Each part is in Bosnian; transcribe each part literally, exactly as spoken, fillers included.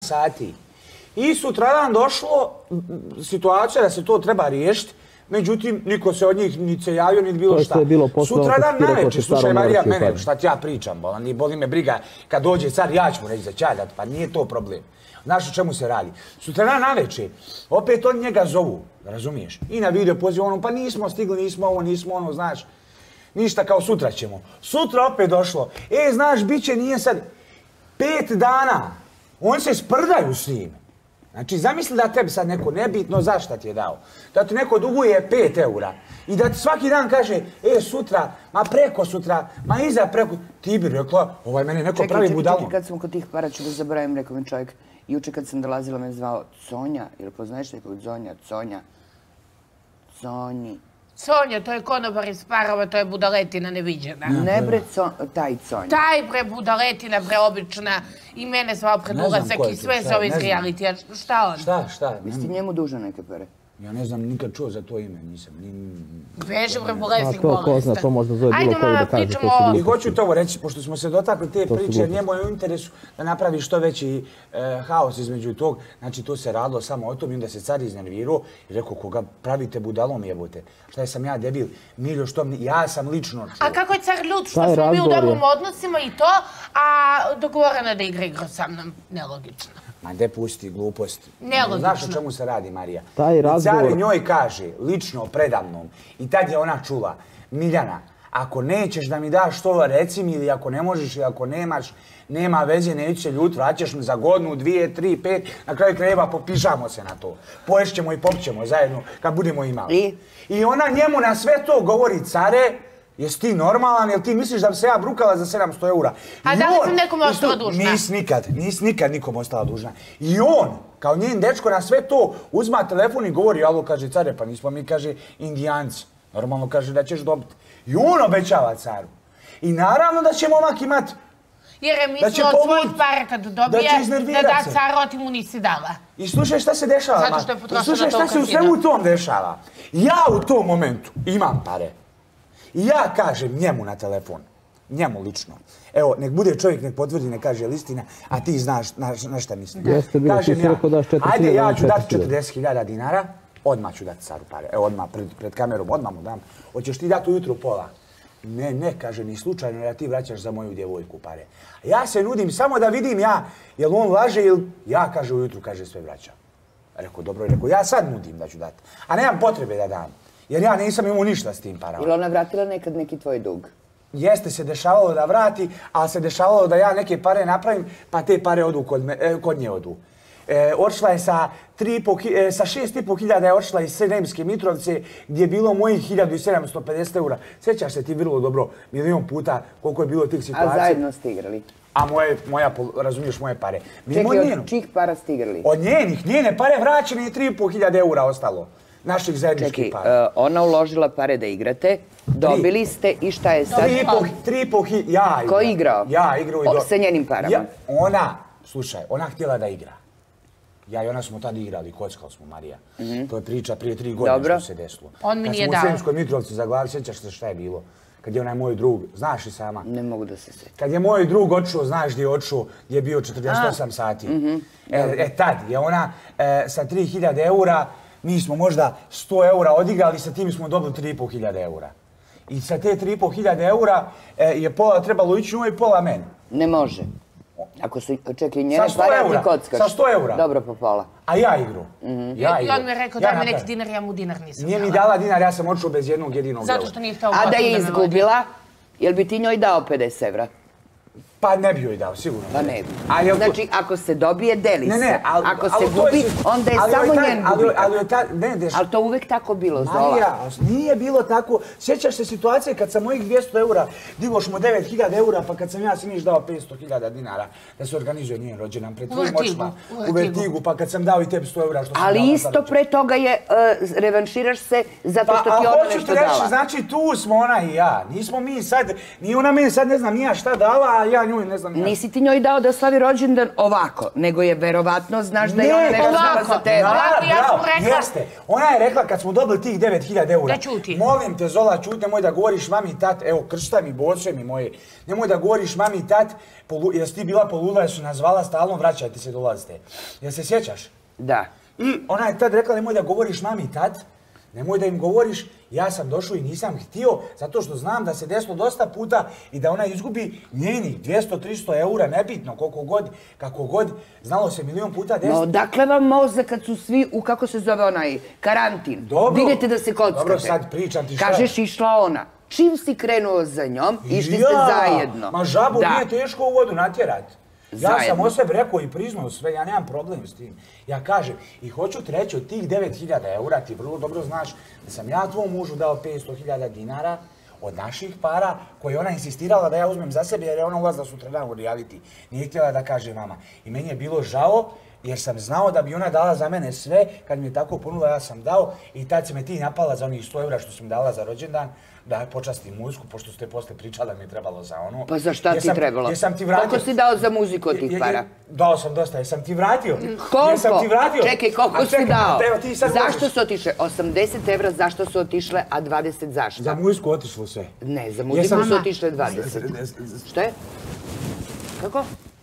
sati. I sutradan došlo situacija da se to treba riješiti, međutim, niko se od njih ni se javio, ni bilo šta. Sutradan naveče, slušaj Marija, mene, šta ti ja pričam, ni boli me briga, kad dođe car, ja ću mu reći za čaj dati, pa nije to problem. Znaš o čemu se radi? Sutradan naveče, opet oni njega zovu, razumiješ? I na video poziv ono, pa nismo stigli, nismo ovo, nismo ono, znaš. Ništa, kao sutra ćemo. Sutra opet došlo. E, znaš, bit će, nije sad pet dana. Oni se sprdaju s njim. Znači, zamisli da tebi sad neko nebitno zašta ti je dao. Da ti neko duguje pet eura. I da ti svaki dan kaže, e, sutra, ma preko sutra, ma iza preko. Ti bi rekla, ovaj mene neko pravi budalom. Čekaj, kad sam kod tih para, ću da zaboravim, rekao mi čovjek. Juče kad sam dolazila me zvao Sonja, ili poznaješ nekog Zonja, Sonja, Sonji. Sonja, to je konobar iz Parova, to je budaletina neviđena. Ne bre, taj Sonja. Taj bre budaletina, bre obična, i mene zvao pred ulazak i sve zove iz realitija. Šta on? Šta, šta? Jesi ti njemu dužan neke pare? Ja ne znam, nikad čuo za to ime, nisam. Veže bre bolesnik bolesta. To ko zna, to možda zove bilo koji da kaže to su gluposti. I hoću to reći, pošto smo se dotakli te priče, njemu je u interesu da napravi što veći haos između tog. Znači, to se radilo samo o tom i onda se car iznervirao i rekao, koga pravite budalom jebote. Šta je sam ja debil? Miljo, što mi, ja sam lično čuo. A kako je car ljud što smo mi u dobrom odnosima i to, a dogovoreno da igra igro sa mnom, nelogično. Ma de pusti gluposti. Nelogično. Znaš o čemu se radi, Marija? Taj razgovor... Car njoj kaže, lično, predamnom, i tad je ona čula, Miljana, ako nećeš da mi daš to, reci mi, ili ako ne možeš, ili ako nemaš, nema veze, neću se ljut, vraćaš mi za godinu, dvije, tri, pet, na kraju krajeva popišamo se na to. Poješćemo i popćemo zajedno, kad budemo imali. I ona njemu na sve to govori, care, jesi ti normalan, jel ti misliš da bi se ja brukala za sedamsto eura? A da li sam nekom ostala dužna? Nis nikad, nis nikad nikom ostala dužna. I on, kao njen dečko, na sve to uzma telefon i govori, alo, kaže, care, pa nismo mi, kaže, Indijanci. Normalno kaže da ćeš dobiti. I on obećava caru. I naravno da će momak imat... Jer je mislio od svojih para kad dobije, da da car, ti mu nisi dala. I slušaj šta se dešava. Zato što je potrošila to slušaj šta se u svemu tom dešava. Ja u tom momentu imam pare. I ja kažem njemu na telefon, njemu lično, evo, nek bude čovjek, nek potvrdi, nek kaže listina, a ti znaš na šta mislim. Jeste bilo, ti si rekao daš četrdeset hiljada. Ajde, ja ću dati četrdeset hiljada dinara, odmah ću dati caru pare, evo, odmah pred kamerom, odmah mu dam. Hoćeš ti dati ujutru pola? Ne, ne, kaže, ni slučajno da ti vraćaš za moju djevojku pare. Ja se nudim samo da vidim ja, jel on laže ili ja, kaže, ujutru, kaže, sve vraćam. Rekao, dobro, rekao, ja sad nudim da ću dati, a nemam potrebe da dam. Jer ja nisam imao ništa s tim parama. Ili ona vratila nekad neki tvoj dug? Jeste se dešavalo da vrati, ali se dešavalo da ja neke pare napravim, pa te pare odu kod nje odu. Odšla je sa šest i po hiljada je odšla iz Sremske Mitrovice gdje je bilo mojih hiljadu sedamsto pedeset eura. Sjećaš se ti vrlo dobro, milion puta koliko je bilo tih situacija. A zajedno ste igrali? A moja, razumiješ, moje pare. Čekaj, od čih para ste igrali? Od njenih, njene pare vraćene i tri i po hiljade eura ostalo. Naših zajedničkih para. Čekaj, ona uložila pare da igrate, dobili ste i šta je sad? Tri i po hiljade, ja igrao. Ko je igrao? Ja igrao i do... Sa njenim parama? Ona, slušaj, ona htjela da igra. Ja i ona smo tad igrali, kockali smo, Marija. To je priča prije tri godine što se desilo. On mi nije dao. Kad smo u Sremskoj Mitrovici zaglavili, sjećaš se šta je bilo? Kad je onaj moj drug, znaš i sama? Ne mogu da se sjećam. Kad je moj drug odšao, znaš gdje je odšao, gdje je bio četrdeset osam sati. E, tad je ona sa tri hiljade eura, mi smo možda sto eura odigrali, sa tim smo dobili tri i po hiljade eura. I sa te tri i po hiljade eura je pola trebalo ići njoj i pola meni. Ne može. Ako su, čekaj, njene pare ti kockaš. Sa sto eura. Dobro, po pola. A ja igru. I on mi je rekao da mi neki dinar, ja mu dinar nisam dala. Nije mi dala dinar, ja sam odšao bez jednog jedinog eura. Zato što nije htio A da je izgubila, jel bi ti njoj dao pedeset evra? Pa ne bi joj dao, sigurno. Pa ne bi. Znači, ako se dobije, deli se. Ne, ne, ali... Ako se gubi, onda je samo njen gubitak. Ne, ali to uvek tako bilo, Zola. Marija, nije bilo tako. Sjećaš se situacije kad sam mojih dvjesto eura digoš mu devet hiljada eura, pa kad sam ja siniš dao petsto hiljada dinara da se organizuje njen rođendan pred tvojim očima. U Vertigu, pa kad sam dao i tebi sto eura što sam dao. Ali isto pre toga je, revanširaš se zato što ti ona nešto dala. Znači, tu smo ona i ja. Nismo mi sad, ni ona meni sad ne znam, nija šta dala, a ja njoj ne znam... Nisi ti njoj dao da slavi rođendan ovako, nego je verovatno, znaš da je ona nešto znala za tebe. Ovako, ja sam rekla... Jeste. Ona je rekla kad smo dobili tih devet hiljada eura. Da čuti. Molim te, Zola, čuti, nemoj da govoriš mami i tat, evo, kršta mi, boce mi moje. Nemoj da govoriš mami i tat, jer si ti bila polula, jer su nazvala stalno, vraćajte se, dolazite. Jel se sjećaš? Da. I ona je tad rekla, nemoj da govoriš mami i tat, nemoj da im govoriš, ja sam došao i nisam htio, zato što znam da se desilo dosta puta i da ona izgubi njenih dvjesto do tristo eura, nebitno, koliko god, kako god, znalo se milion puta desiti. No, odakle vam mozak kad su svi u, kako se zove onaj, karantin? Dobro. Vidite da se kockate. Dobro, sad pričam ti šta. Kažeš, išla ona. Čim si krenuo za njom, išli ste zajedno. Ma žabu nije teško u vodu natjerati. Ja Zajedno. sam o sebi rekao i priznao sve, ja nemam problem s tim. Ja kažem, i hoću ti reći od tih devet hiljada eura, ti vrlo dobro znaš da sam ja tvom mužu dao petsto hiljada dinara od naših para, koje je ona insistirala da ja uzmem za sebe jer je ona ulazila sutradan u reality. Nije htjela da kaže mama. I meni je bilo žao jer sam znao da bi ona dala za mene sve, kad mi je tako ponula ja sam dao i tad si me ti napala za onih sto eura što sam dala za rođendan, da počastim muziku, pošto ste posle pričali da mi je trebalo za ono. Pa za šta ti trebalo? Jesam ti vratio. Koliko si dao za muziku od tih para? Dao sam dosta, jesam ti vratio. Koliko? Jesam ti vratio. Čekaj, koliko si dao? Zašto možeš. su otišle? osamdeset evra zašto su otišle, a dvadeset zašto? Za muziku otišlo sve. Ne, za muziku su otišle dvadeset. Što je? Kako?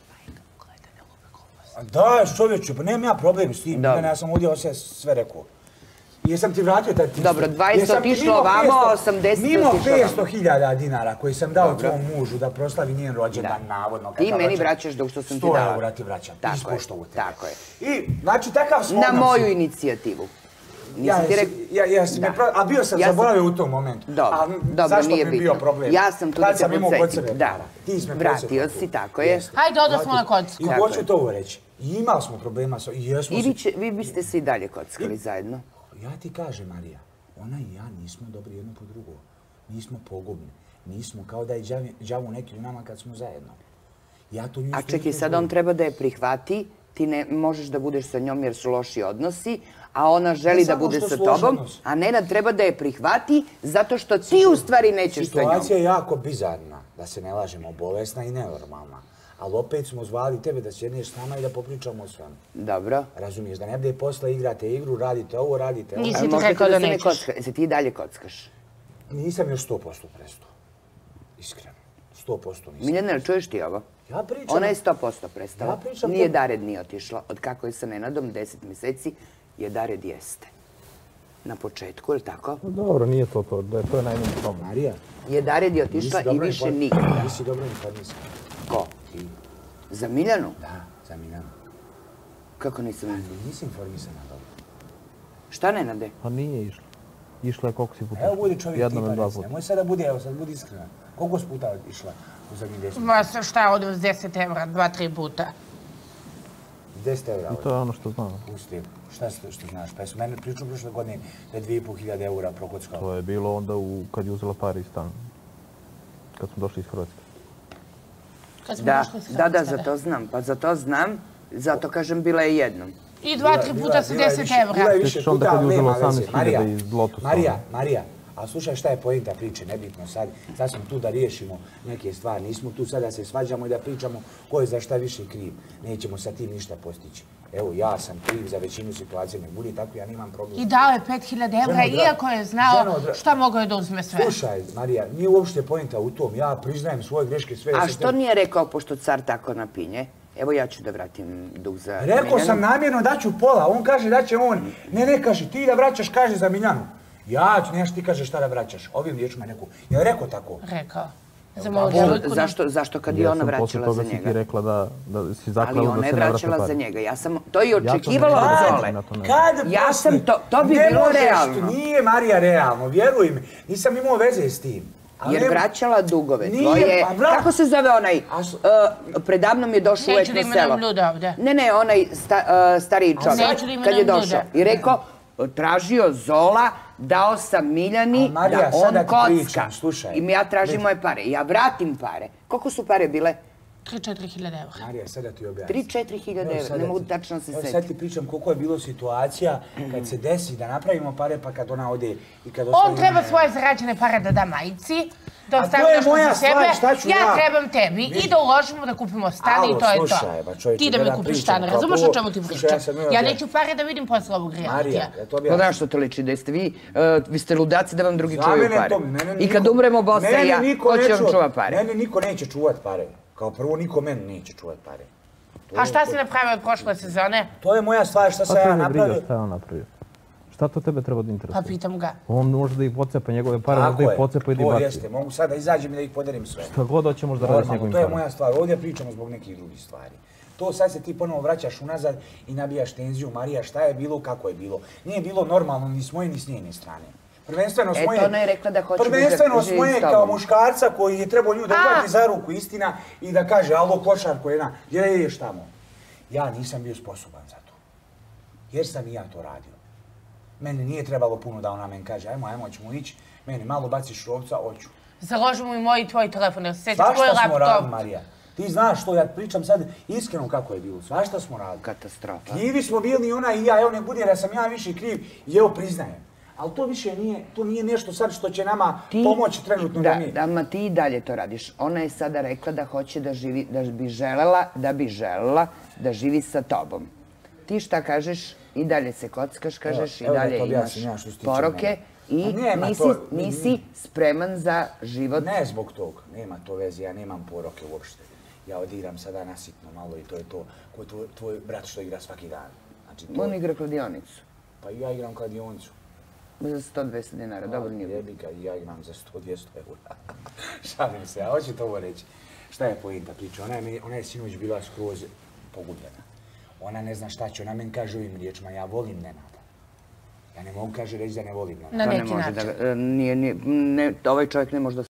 Da, čovječe, pa nemam ja problem s tim. Ja sam ovdje sve rekao. Jesam ti vratio taj ti... Dobro, dvadeset otišlo ovamo, osamdeset otišlo ovamo. Mimo petsto hiljada dinara koji sam dao tvom mužu da proslavi njen rođendan, navodno. Ti meni vraćaš dok što sam ti dala. sto eura ti vraćam, ispoštovo tebe. Tako je. I, znači, takav smo na moju inicijativu. Ja, jesi me pro... A bio sam zaboravio u tom momentu. Dobro, dobro, nije bitno. Zašto mi bio problem? Ja sam tu da te podsjetim. Da, ti si me vratio si, tako je. Hajde, odo smo na kocku. I hoću to ovo reći. I imali smo problema, i jesmo se... I vi biste se i dalje kockali zajedno. Ja ti kažem, Marija, ona i ja nismo dobri jedno po drugo. Nismo pogubni. Nismo kao da je đavo neki u nama kad smo zajedno. A čekaj, sad on treba da je prihvati, ti ne možeš da budeš sa njom jer su loši odnosi, a ona želi da bude sa tobom, a Nenad treba da je prihvati zato što ti u stvari nećeš sa njom. Situacija je jako bizarna, da se ne lažemo, bolesna i nenormalna. Ali opet smo zvali tebe da sjedneš s nama i da popričamo o svemu. Dobro. Razumiješ, da ne bude posle igrate igru, radite ovo, radite ovo. Nisi ti rekao da nećeš. Jesi ti i dalje kockaš? Nisam još sto posto prestao. Iskreno. sto posto nisam. Miljana, čuješ ti ovo? Ja pričam. Ona je sto posto prestala. Ja pričam. Nije Dared nije otišla. Od kako je sa Nenadom deset mjeseci je Dared jeste. Na početku, je li tako? Dobro, nije to to. To je najmanji problem. Marija. Je Dared je otišla i više nikada. Nisi dobro informisan. Ko? Za Miljanu? Da, za Miljanu. Kako nisam? Nisi informisana dobro. Šta Nenade? Pa nije išla. Išla je koliko si puta? Evo budi čovjek tipa reci. Nemoj sada budi, evo sad budi iskrena. Koliko si puta išla u zadnjih deset? Ma šta, od deset evra, dva, tri puta. deset evra. I to je ono što znam. Pusti, šta si to što znaš? Pa jesu mene pričao prošle godine da je dvije i pol hiljade eura prokockao. To je bilo onda kad je uzela pare iz stana. Kad smo došli iz Hrvatske. Da, da, da, za to znam. Pa za to znam, zato kažem bila je jednom. I dva, tri puta sa deset evra. Bila je više puta, ali nema veze. Marija, Lotusa. Marija, Marija, a slušaj šta je poenta priče, nebitno sad. Sad smo tu da riješimo neke stvari, nismo tu sad da se svađamo i da pričamo ko je za šta više kriv. Nećemo sa tim ništa postići. Evo, ja sam kriv za većinu situacije, ne budi tako, ja nemam problema. I dao je pet hiljada evra, iako je znao šta mogao je da uzme sve. Slušaj, Marija, nije uopšte poenta u tom, ja priznajem svoje greške, sve... A što nije rekao, pošto car tako napinje? Evo ja ću da vratim dug za Miljanu. Rekao sam namjerno da ću pola, on kaže da će on, ne, ne, kaže, ti da vraćaš, kaže za Miljanu. Ja ću, neš ti kažeš šta da vraćaš, ovim riječima neku. Je li rekao tako? Rekao. Zašto kad je ona vraćala za njega? Ja sam posle toga si ti rekla da si zaklala da se ne vraća pare. Ali ona je vraćala za njega, ja sam to i očekivala od Zole. Kad? Ja sam to, to bi bilo realno. Nije Marija realno, vjeruj mi, nisam imao veze s tim. Jer vraćala dugove tvoje, kako se zove onaj, predavnom je došao uvek na selo. Ne, ne, onaj stariji čovjek, kad je došao i rekao, tražio Zola, dao sam Miljani da on kocka. I ja tražim moje pare. Ja vratim pare. Koliko su pare bile? tri četiri hiljade evra. Marija, sada ti objasnim. tri četiri hiljade evra, ne mogu tačno se setiti. Sad ti pričam koliko je bilo situacija kad se desi da napravimo pare pa kad ona ode i kad... On treba svoje zarađene pare da da majici, da ostavim nešto za sebe, ja trebam tebi i da uložimo da kupimo stan i to je to. Ti da mi kupiš stan, razumeš o čemu ti pričam? Ja neću pare da vidim posle ovog realitija. Pa da što to liči, da ste vi, vi ste ludaci da vam drugi čuvaju pare. I kad umremo Bosa i ja, ko će vam čuva pare? Mene niko neće čuvat pare. Kao prvo, niko meni neće čuvat pare. A šta si napravio od prošle sezone? To je moja stvar, šta sam ja napravio. Šta je on napravio? Šta to tebe treba da interesuje? Pa pitam ga. On može da ih pocepa, njegove pare može da ih pocepa i da ih baci. To jeste, mogu sad da izađem i da ih podelim sve. Šta god hoće možda radi s njegovim parama. To je moja stvar, ovdje pričamo zbog nekih drugih stvari. To sad se ti ponovo vraćaš unazad i nabijaš tenziju. Marija, šta je bilo, kako je bilo. Nije bilo normalno ni s moje ni s njene strane. Prvenstveno s moje, Eto, ona je rekla da hoće prvenstveno s moje kao muškarca koji je trebao nju da uhvati za ruku, istina, i da kaže, alo, košarko jedna, gdje ješ tamo? Ja nisam bio sposoban za to. Jer sam i ja to radio. Meni nije trebalo puno da ona meni kaže, ajmo, ajmo, ćemo ići, meni malo baciš rovca, hoću. Založimo i moj i tvoj telefon, jer se sjećaš tvoj laptop. Svašta smo radili, Marija. Ti znaš što, ja pričam sad iskreno kako je bilo. Svašta smo radili. Katastrofa. Krivi smo bili i ona i ja, evo ne bude da sam ja više kriv i evo priznajem. Ali to više nije, to nije nešto sad što će nama pomoći trenutno da mi. Da, ma ti i dalje to radiš. Ona je sada rekla da hoće da živi, da bi želela, da bi želela da živi sa tobom. Ti šta kažeš? I dalje se kockaš, kažeš, i dalje imaš poroke i nisi spreman za život. Ne zbog toga, nema to veze, ja nemam poroke uopšte. Ja odigram sada nasitno malo i to je to, ko je tvoj brat što igra svaki dan. On igra kladionicu. Pa i ja igram kladionicu. Za sto dvjesto dinara, dobro nije. Jebika, i ja imam za sto dvjesto eura. Šalim se, a hoću to ovo reći. Šta je pointa priča? Ona je sinoć bila skroz pogubljena. Ona ne zna šta će, ona meni kaže ovim riječima, ja volim Nenada. Ja ne mogu, kaže, reći da ne volim Nenada. Na neki način. Ovaj čovjek ne može da